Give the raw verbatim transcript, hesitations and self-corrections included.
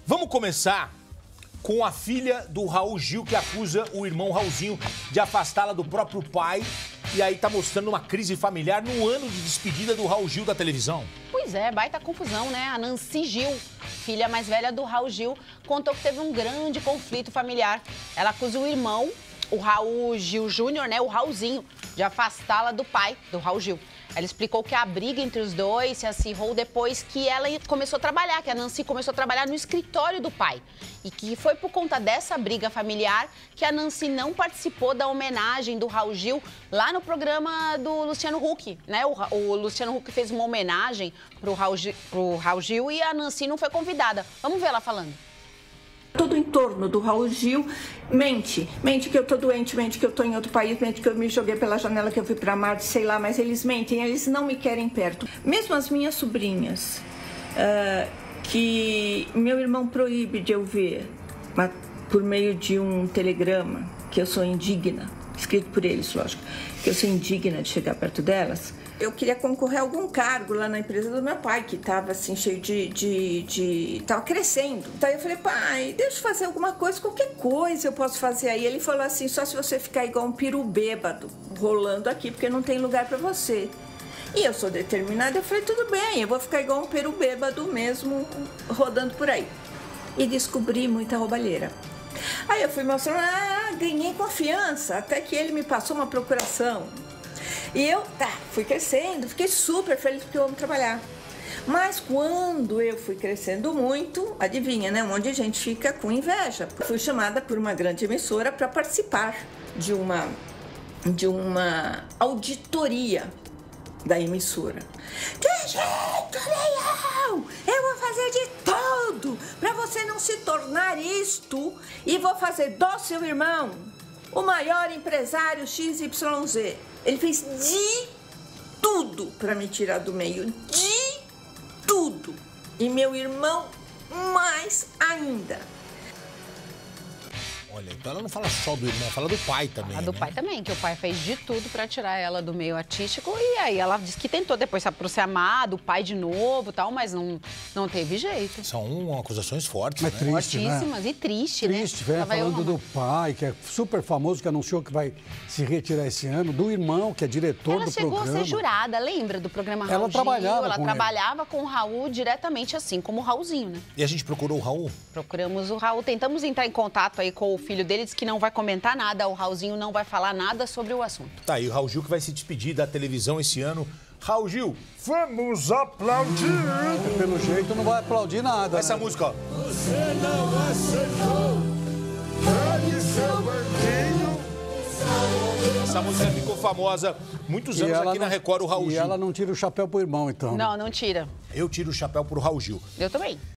Vamos começar com a filha do Raul Gil, que acusa o irmão Raulzinho de afastá-la do próprio pai. E aí tá mostrando uma crise familiar no ano de despedida do Raul Gil da televisão. Pois é, baita confusão, né? A Nancy Gil, filha mais velha do Raul Gil, contou que teve um grande conflito familiar. Ela acusa o irmão, o Raul Gil Júnior, né, o Raulzinho, de afastá-la do pai, do Raul Gil. Ela explicou que a briga entre os dois se acirrou depois que ela começou a trabalhar, que a Nancy começou a trabalhar no escritório do pai. E que foi por conta dessa briga familiar que a Nancy não participou da homenagem do Raul Gil lá no programa do Luciano Huck, né? O, o Luciano Huck fez uma homenagem pro Raul, Gil, pro Raul Gil e a Nancy não foi convidada. Vamos ver ela falando. Todo o entorno do Raul Gil mente, mente que eu tô doente, mente que eu tô em outro país, mente que eu me joguei pela janela, que eu fui pra Marte, sei lá, mas eles mentem, eles não me querem perto. Mesmo as minhas sobrinhas, uh, que meu irmão proíbe de eu ver, mas por meio de um telegrama, que eu sou indigna, escrito por eles, lógico, que eu sou indigna de chegar perto delas. Eu queria concorrer a algum cargo lá na empresa do meu pai, que estava assim, cheio de, de, de... Tava crescendo. Então eu falei, pai, deixa eu fazer alguma coisa, qualquer coisa eu posso fazer aí. Ele falou assim, só se você ficar igual um peru bêbado, rolando aqui, porque não tem lugar para você. E eu sou determinada, eu falei, tudo bem, eu vou ficar igual um peru bêbado mesmo, rodando por aí. E descobri muita roubalheira. Aí eu fui mostrando, ah, ganhei confiança, até que ele me passou uma procuração. E eu, tá, fui crescendo, fiquei super feliz porque eu amo trabalhar. Mas quando eu fui crescendo muito, adivinha, né? Um monte de gente fica com inveja. Fui chamada por uma grande emissora para participar de uma, de uma auditoria da emissora. De jeito nenhum! Eu vou fazer de tudo para você não se tornar isto e vou fazer do seu irmão o maior empresário X Y Z. Ele fez de tudo para me tirar do meio, de tudo. E meu irmão mais ainda. Olha, então ela não fala só do irmão, fala do pai também, A do né? pai também, que o pai fez de tudo pra tirar ela do meio artístico. E aí ela disse que tentou depois se aproximar do pai de novo e tal, mas não, não teve jeito. São acusações fortes, Mas né? triste, Fortíssimas né? e triste, né? Triste, velho, Lá vai eu falando do arrumar. pai, que é super famoso, que anunciou que vai se retirar esse ano, do irmão, que é diretor Ela do chegou programa. a ser jurada, lembra do programa Raul Ela Gil? trabalhava Ela com trabalhava com o Raul diretamente assim, como o Raulzinho, né? E a gente procurou o Raul? Procuramos o Raul, tentamos entrar em contato aí com o filho dele, disse que não vai comentar nada, o Raulzinho não vai falar nada sobre o assunto. Tá aí, o Raul Gil que vai se despedir da televisão esse ano. Raul Gil, vamos aplaudir! Pelo jeito não vai aplaudir nada. Essa né? música, ó. Você não acertou, olhe seu banquinho. Essa música ficou famosa muitos E anos ela aqui na não- Record, o Raul E Gil. ela não tira o chapéu pro irmão, então. Não, não tira. Eu tiro o chapéu pro Raul Gil. Eu também.